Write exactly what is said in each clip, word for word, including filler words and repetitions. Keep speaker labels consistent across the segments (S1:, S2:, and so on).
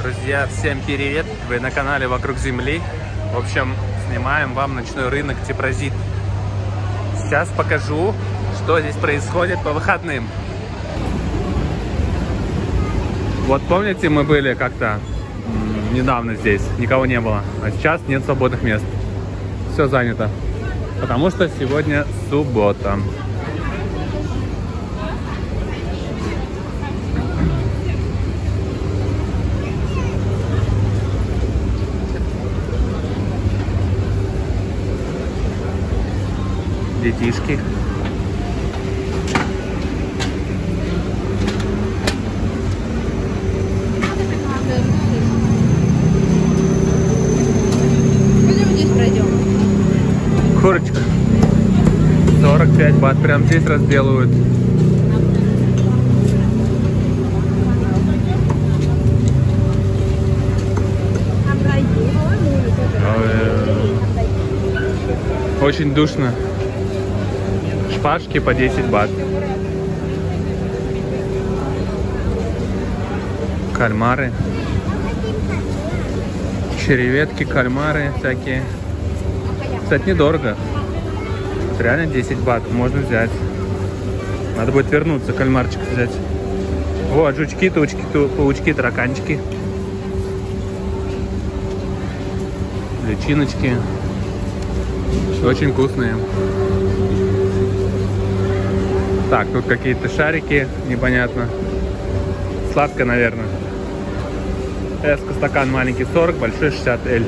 S1: Друзья, всем привет! Вы на канале Вокруг Земли. В общем, снимаем вам ночной рынок Типрозит. Сейчас покажу, что здесь происходит по выходным. Вот помните, мы были как-то недавно здесь, никого не было. А сейчас нет свободных мест. Все занято. Потому что сегодня суббота. Детишки.
S2: Пойдем здесь пройдем.
S1: Курочка. сорок пять бат. Прям здесь разделывают. Очень душно. Шпажки по десять бат. Кальмары. Череветки, кальмары всякие. Кстати, недорого. Реально десять бат можно взять. Надо будет вернуться, кальмарчик взять. Вот, жучки, тучки, ту, паучки, тараканчики. Личиночки. Очень вкусные. Так, тут какие-то шарики, непонятно. Сладко, наверное. Эска стакан маленький сорок, большой шестьдесят эль.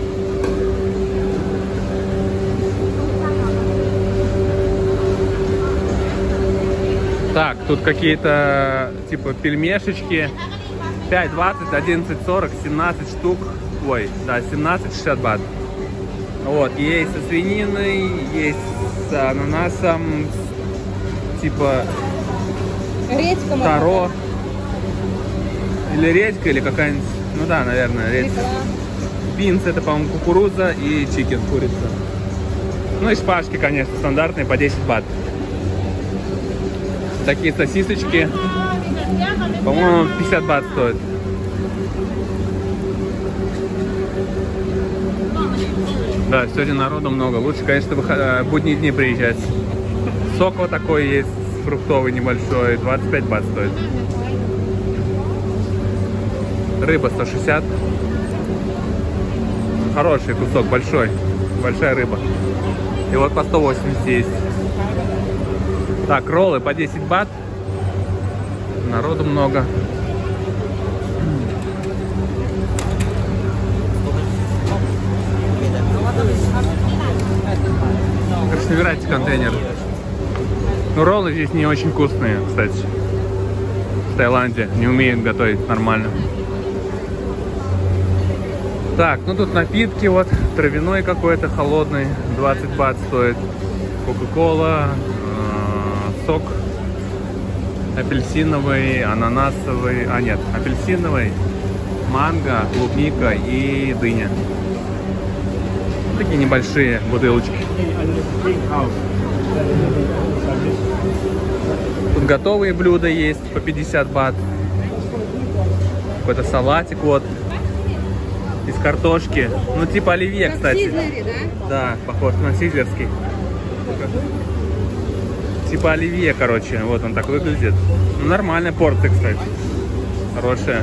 S1: Так, тут какие-то типа пельмешечки. пять двадцать, одиннадцать сорок, семнадцать штук. Ой, да, семнадцать шестьдесят бат. Вот, есть со свининой, есть с ананасом. Типа
S2: редька,
S1: таро. Или редька, или какая-нибудь. Ну да, наверное, редька. Бинс это, по-моему, кукуруза и чикен, курица. Ну и шпажки, конечно, стандартные по десять бат. Такие сосисочки, по-моему, пятьдесят бат стоят. Да, сегодня народу много. Лучше, конечно, в будние дни приезжать. Сок вот такой есть, фруктовый небольшой, двадцать пять бат стоит. Рыба сто шестьдесят. Хороший кусок, большой. Большая рыба. И вот по сто восемьдесят есть. Так, роллы по десять бат. Народу много. Короче, набирайте контейнер. Ну, роллы здесь не очень вкусные, кстати. В Таиланде не умеют готовить нормально. Так, ну тут напитки вот. Травяной какой-то, холодный. двадцать бат стоит. Кока-кола. Э, сок. Апельсиновый, ананасовый. А, нет, апельсиновый. Манго, клубника и дыня. Такие небольшие бутылочки. Тут готовые блюда есть по пятьдесят бат. Какой-то салатик вот. Из картошки. Ну типа оливье, кстати.
S2: Сизлери, да?
S1: Да, похож на сизлерский. Типа оливье, короче. Вот он так выглядит. Ну нормальная порция, кстати. Хорошая.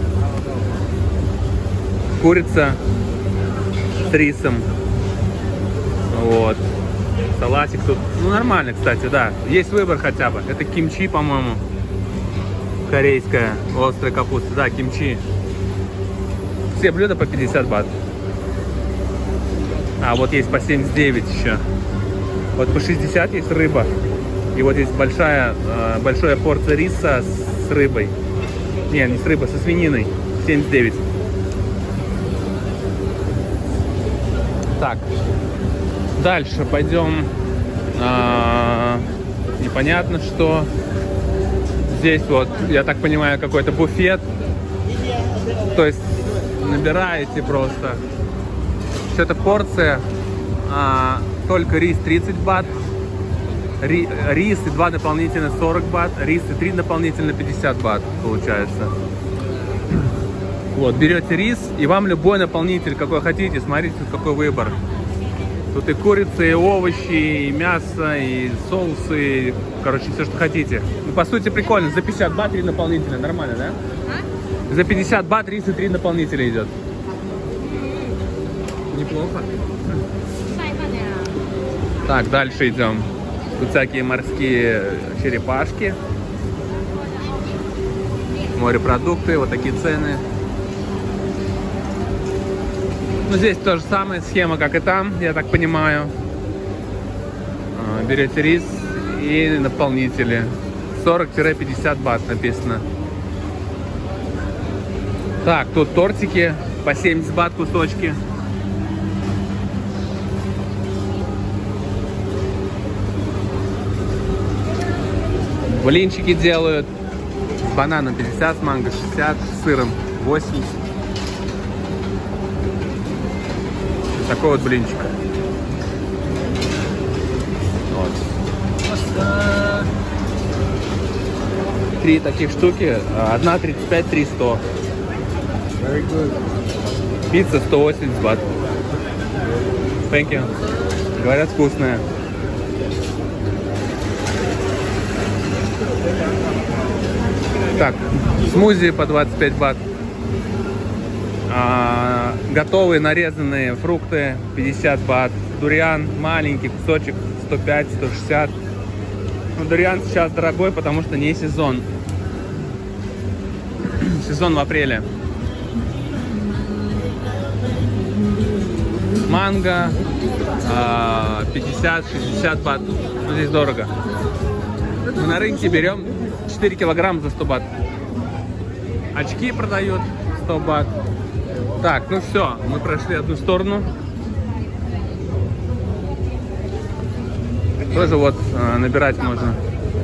S1: Курица с рисом. Вот. Салатик тут. Ну, нормально, кстати, да. Есть выбор хотя бы. Это кимчи, по-моему. Корейская. Острая капуста. Да, кимчи. Все блюда по пятьдесят бат. А, вот есть по семьдесят девять еще. Вот по шестьдесят есть рыба. И вот есть большая, большая порция риса с рыбой. Не, не с рыбой, со свининой. семьдесят девять. Так. Дальше пойдем. А, непонятно что. Здесь вот, я так понимаю, какой-то буфет. То есть набираете просто. Это порция. А, только рис тридцать бат. Ри, рис и два дополнительно сорок бат. Рис и три дополнительно пятьдесят бат получается. Вот, берете рис, и вам любой наполнитель, какой хотите, смотрите, тут какой выбор. Тут и курица, и овощи, и мясо, и соусы, короче, все, что хотите. Ну, по сути, прикольно, за пятьдесят бат три наполнителя, нормально, да?
S2: А?
S1: За пятьдесят бат рис и три наполнителя идет. Неплохо. Так, дальше идем. Тут всякие морские черепашки, морепродукты, вот такие цены. Ну, здесь то же самое, схема, как и там, я так понимаю. Берете рис и наполнители. сорок-пятьдесят бат написано. Так, тут тортики по семьдесят бат кусочки. Блинчики делают. С бананом пятьдесят, с манго шестьдесят, с сыром восемьдесят. Такой вот блинчик. Вот. Три таких штуки. Одна тридцать пять, три сто. Пицца сто восемьдесят бат. Thank you. Говорят, вкусная. Так, смузи по двадцать пять бат. А, готовые нарезанные фрукты пятьдесят бат. Дуриан маленький кусочек сто пять — сто шестьдесят. Ну, дуриан сейчас дорогой, потому что не сезон. Сезон в апреле. Манго а, пятьдесят — шестьдесят бат. Ну, здесь дорого. Мы на рынке берем четыре килограмма за сто бат. Очки продают сто бат. Так, ну все, мы прошли одну сторону. Тоже вот э, набирать можно.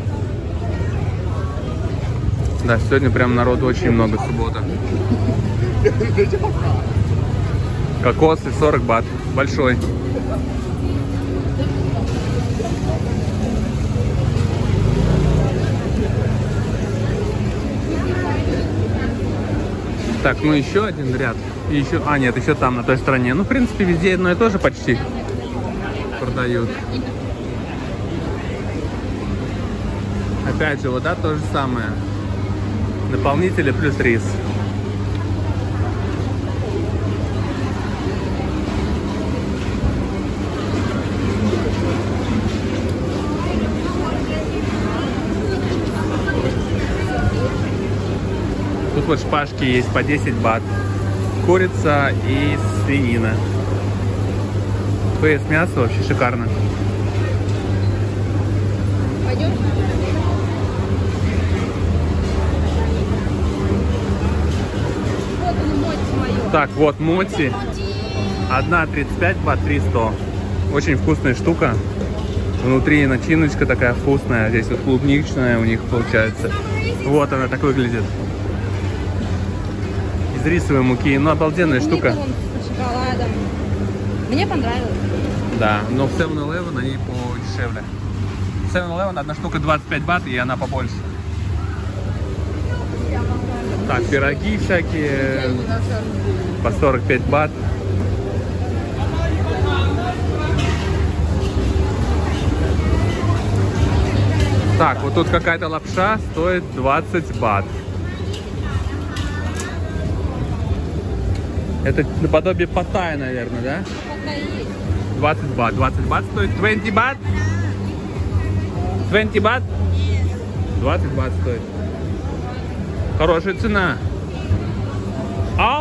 S1: Да, сегодня прям народу очень много, суббота. Кокосы сорок бат, большой. Так, ну еще один ряд. И еще, а нет, еще там, на той стороне. Ну, в принципе, везде одно и то же почти продают. Опять же, вода то же самое. Наполнители плюс рис. Тут вот шпажки есть по десять бат. Курица и свинина. Фейс мясо вообще шикарно.
S2: Пойдем? Вот он, моти мое.
S1: Так, вот моти. Одна тридцать пять бат, три сто. Очень вкусная штука. Внутри начиночка такая вкусная. Здесь вот клубничная у них получается. Вот она так выглядит. Из рисовой муки. Ну, обалденная штука.
S2: С шоколадом. Мне понравилось.
S1: Да, но в севен элевен они подешевле. В севен элевен одна штука двадцать пять бат, и она побольше. Так, пироги всякие по сорок пять бат. Так, вот тут какая-то лапша стоит двадцать бат. Это наподобие паттайя, наверное, да? двадцать бат. двадцать бат стоит. двадцать бат? двадцать бат? двадцать бат стоит. Хорошая цена. Ау!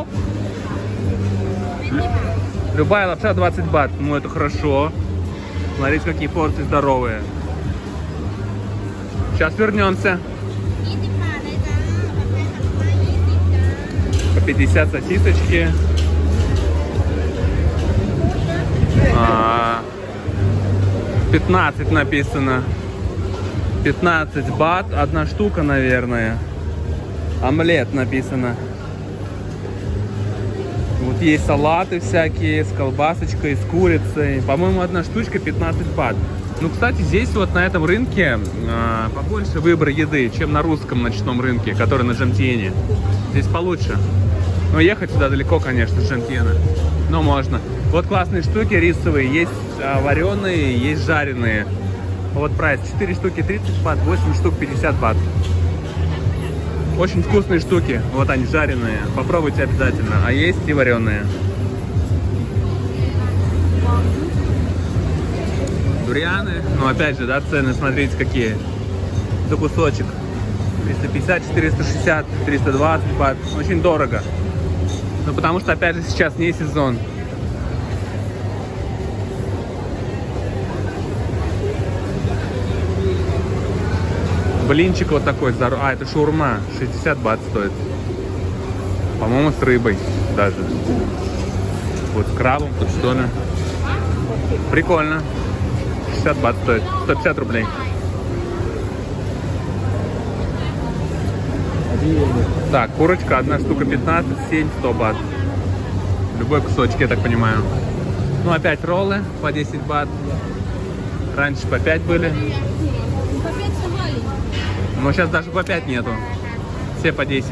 S1: Любая лапша двадцать бат. Ну, это хорошо. Смотрите, какие порции здоровые. Сейчас вернемся. По пятьдесят сосисочки. А, пятнадцать написано. пятнадцать бат. Одна штука, наверное. Омлет написано. Вот есть салаты всякие с колбасочкой, с курицей. По-моему, одна штучка пятнадцать бат. Ну, кстати, здесь вот на этом рынке а, побольше выбора еды, чем на русском ночном рынке, который на Джамтиене. Здесь получше. Но ехать сюда далеко, конечно, с Шенкена. Но можно. Вот классные штуки рисовые. Есть а, вареные, есть жареные. Вот прайс. четыре штуки тридцать бат, восемь штук пятьдесят бат. Очень вкусные штуки. Вот они, жареные. Попробуйте обязательно. А есть и вареные. Дурианы. Ну, опять же, да, цены, смотрите, какие. За кусочек. триста пятьдесят, четыреста шестьдесят, триста двадцать бат. Очень дорого. Ну, потому что, опять же, сейчас не сезон. Блинчик вот такой. А, это шаурма. шестьдесят бат стоит. По-моему, с рыбой даже. Вот с крабом, тут что ли. Прикольно. шестьдесят бат стоит. сто пятьдесят рублей. Так, курочка, одна штука пятнадцать, семь, сто бат. Любой кусочек, я так понимаю. Ну, опять роллы по десять бат. Раньше по пять были. Но сейчас даже по пять нету. Все по десять.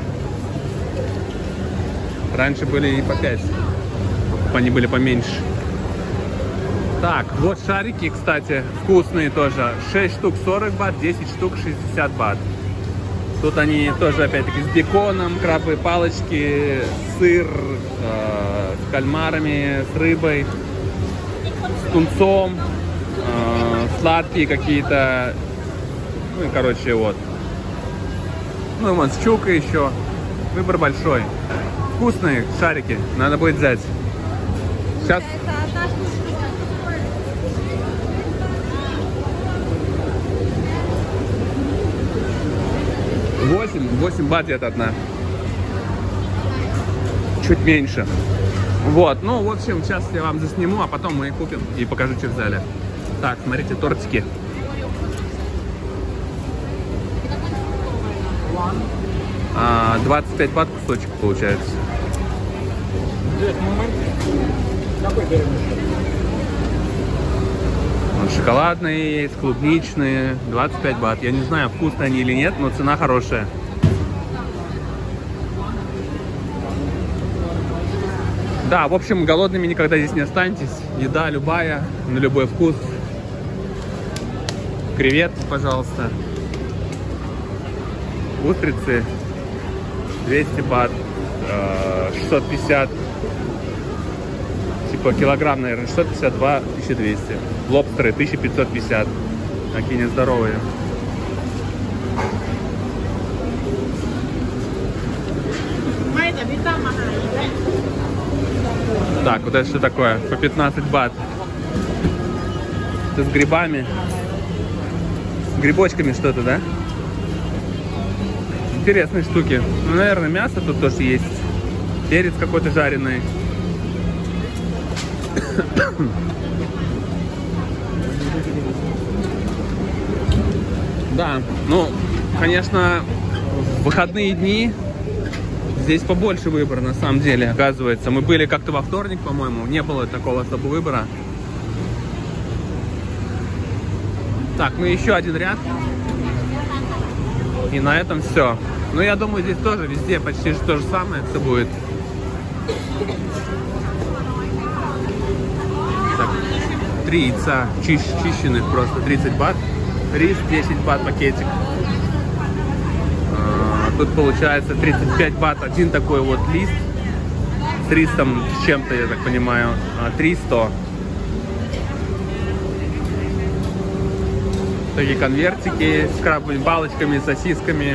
S1: Раньше были и по пять. Они были поменьше. Так, вот шарики, кстати, вкусные тоже. шесть штук сорок бат, десять штук шестьдесят бат. Тут они тоже, опять-таки, с беконом, крабовые палочки, сыр, э, с кальмарами, с рыбой, с тунцом, э, сладкие какие-то. Ну и, короче, вот. Ну и вон с чукой еще. Выбор большой. Вкусные шарики, надо будет взять. Сейчас. восемь, восемь бат это одна. Чуть меньше. Вот, ну, в общем, сейчас я вам засниму, а потом мы их купим и покажу, что взяли. Так, смотрите, тортики. А, двадцать пять бат кусочек получается. Вот шоколадные есть, клубничные, двадцать пять бат. Я не знаю, вкусные они или нет, но цена хорошая. Да, в общем, голодными никогда здесь не останетесь. Еда любая, на любой вкус. Креветки, пожалуйста. Устрицы двести бат, шестьсот пятьдесят. Типа килограмм, наверное, шестьсот пятьдесят два, тысяча двести. Лобстеры тысяча пятьсот пятьдесят. Такие нездоровые. Так, вот это что такое? По пятнадцать бат. Это с грибами. С грибочками что-то, да? Интересные штуки. Ну, наверное, мясо тут тоже есть. Перец какой-то жареный. Да, ну, конечно, в выходные дни здесь побольше выбора, на самом деле, оказывается. Мы были как-то во вторник, по-моему, не было такого особого выбора. Так, ну еще один ряд. И на этом все. Ну, я думаю, здесь тоже везде почти то же самое все будет. Так, три яйца чищ, чищенных просто, тридцать бат. Рис десять бат пакетик. А, тут получается тридцать пять бат один такой вот лист. С рисом с чем-то, я так понимаю. А, триста. Такие конвертики с крабовыми палочками, сосисками.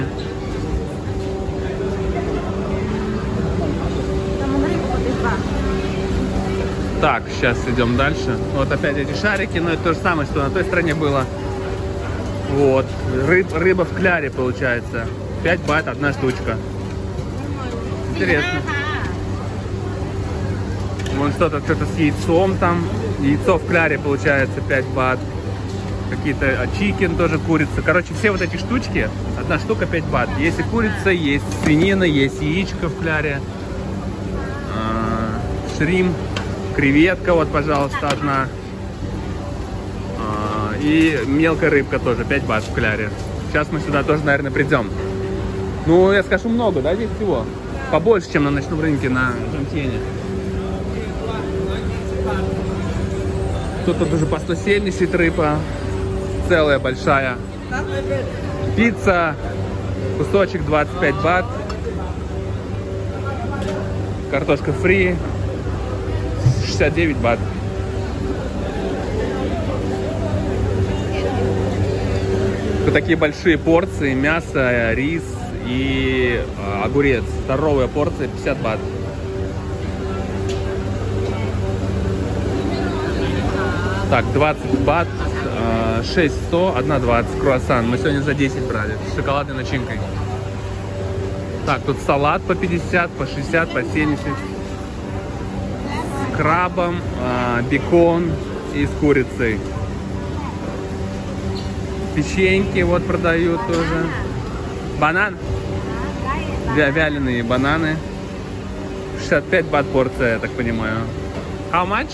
S1: Так, сейчас идем дальше. Вот опять эти шарики, но это то же самое, что на той стороне было. Вот. Рыб, рыба в кляре получается. пять бат, одна штучка. Интересно. Вон что-то что-то с яйцом там. Яйцо в кляре получается пять бат. Какие-то чикен тоже, курица. Короче, все вот эти штучки, одна штука пять бат. Есть и курица, есть свинина, есть яичко в кляре. Шримп, креветка, вот, пожалуйста, одна. И мелкая рыбка тоже, пять бат в кляре. Сейчас мы сюда тоже, наверное, придем. Ну, я скажу, много, да, здесь всего?
S2: Да.
S1: побольше, чем на ночном рынке на Жамтьене. Тут, тут уже по сто семьдесят рыба, целая большая. Пицца, кусочек двадцать пять бат. Картошка фри, шестьдесят девять бат. Вот такие большие порции, мясо, рис и э, огурец. Здоровая порция, пятьдесят бат. Так, двадцать бат, э, шесть сто, одна двадцать, круассан. Мы сегодня за десять брали, с шоколадной начинкой. Так, тут салат по пятьдесят, по шестьдесят, по семьдесят. С крабом, э, бекон и с курицей. Печеньки вот продают тоже. Банан. Вя вяленые бананы. шестьдесят пять бат порция, я так понимаю. How much?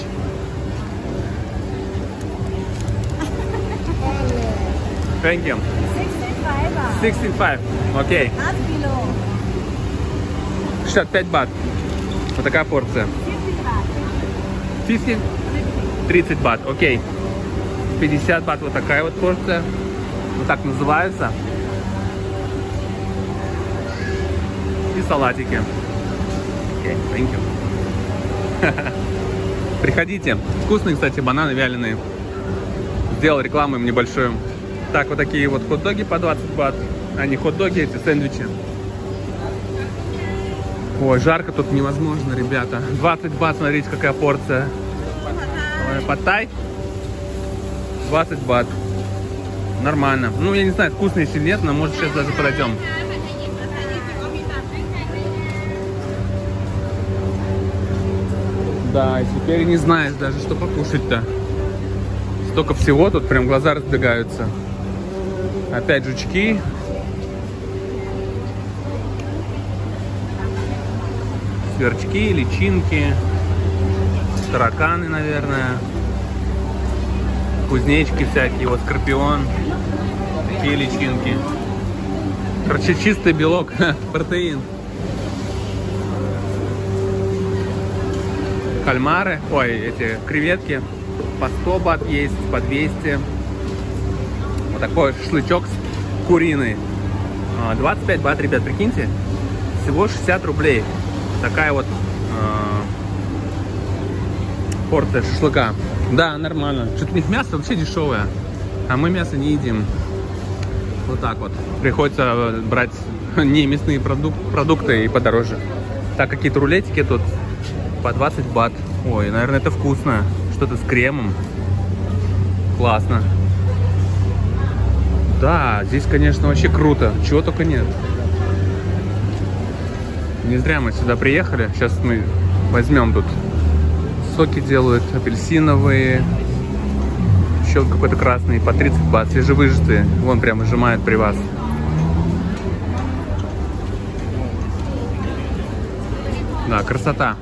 S1: Thank you. sixty five. Окей. шестьдесят пять бат. Вот такая порция. пятьдесят? тридцать бат. Окей. пятьдесят бат вот такая вот порция. Вот так называется. И салатики. Окей, thank you. Приходите. Вкусные, кстати, бананы вяленые. Сделал рекламу им небольшую. Так, вот такие вот хот-доги по двадцать бат. А не хот-доги, эти сэндвичи. Ой, жарко тут невозможно, ребята. двадцать бат, смотрите, какая порция. Пад-тай. двадцать бат. Нормально. Ну, я не знаю, вкусно или нет, но может сейчас даже подойдем. Да, и теперь не знаешь даже, что покушать-то. Столько всего, тут прям глаза разбегаются. Опять жучки. Сверчки, личинки. Тараканы, наверное. Кузнечки всякие, вот скорпион. Такие личинки. Короче, чистый белок, протеин. Кальмары, ой, эти креветки. По сто бат есть, по двести. Вот такой шашлычок куриный. двадцать пять бат, ребят, прикиньте. Всего шестьдесят рублей. Такая вот э, порция шашлыка. Да, нормально. Что-то у них мясо вообще дешевое. А мы мясо не едим. Вот так вот. Приходится брать не мясные продук продукты и подороже. Так, какие-то рулетики тут по двадцать бат. Ой, наверное, это вкусно. Что-то с кремом. Классно. Да, здесь, конечно, вообще круто. Чего только нет. Не зря мы сюда приехали. Сейчас мы возьмем тут. Соки делают апельсиновые. Еще какой-то красный по тридцать бат. Свежевыжатые. Вон прямо сжимает при вас. Да, красота.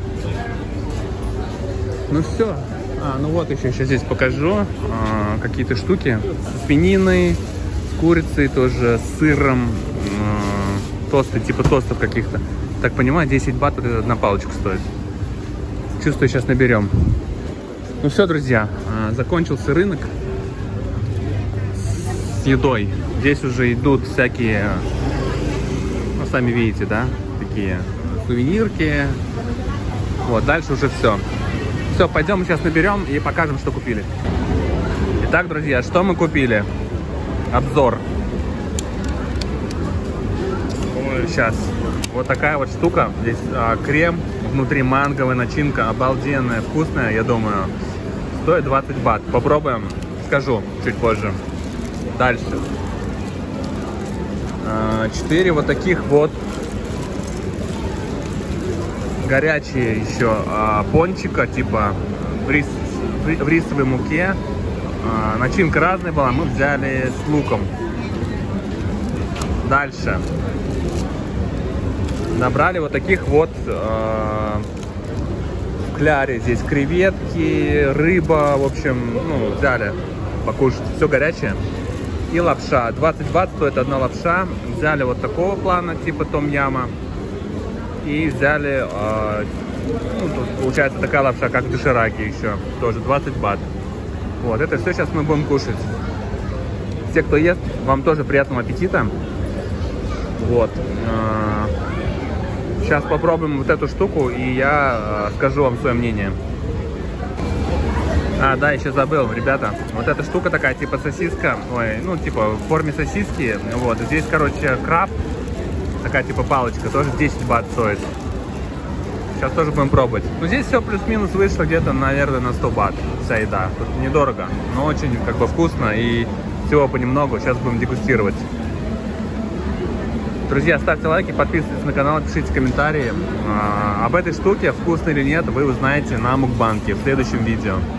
S1: Ну все. А, ну вот еще сейчас здесь покажу а, какие-то штуки. С свининой, с курицей тоже, с сыром. А, тосты, типа тостов каких-то. Так понимаю, десять бат вот это на палочку стоит. Чувствую, сейчас наберем. Ну все, друзья, а, закончился рынок с едой. Здесь уже идут всякие, ну сами видите, да, такие сувенирки. Вот, дальше уже все. Все, пойдем сейчас наберем и покажем, что купили. Итак, друзья, что мы купили? Обзор. Ой, сейчас. Вот такая вот штука. Здесь а, крем, внутри манговая начинка, обалденная, вкусная, я думаю. Стоит двадцать бат. Попробуем, скажу чуть позже. Дальше. Четыре вот таких вот горячие еще а, пончика, типа в, рис, в рисовой муке. А, начинка разная была, мы взяли с луком. Дальше. Набрали вот таких вот а, в кляре. Здесь креветки, рыба, в общем, ну, взяли покушать. Все горячее. И лапша. двадцать бат стоит одна лапша. Взяли вот такого плана, типа том-яма. И взяли, э, ну, тут получается такая лапша, как дошираки еще, тоже двадцать бат. Вот, это все сейчас мы будем кушать. Те, кто ест, вам тоже приятного аппетита. Вот. Сейчас попробуем вот эту штуку, и я скажу вам свое мнение. А, да, еще забыл, ребята. Вот эта штука такая, типа сосиска, ой, ну, типа в форме сосиски. Вот, здесь, короче, краб. Такая, типа, палочка, тоже десять бат стоит. Сейчас тоже будем пробовать. Ну, здесь все плюс-минус вышло где-то, наверное, на сто бат. Вся еда. Тут недорого, но очень, как бы, вкусно. И всего понемногу. Сейчас будем дегустировать. Друзья, ставьте лайки, подписывайтесь на канал, пишите комментарии. А, об этой штуке, вкусно или нет, вы узнаете на мукбанке в следующем видео.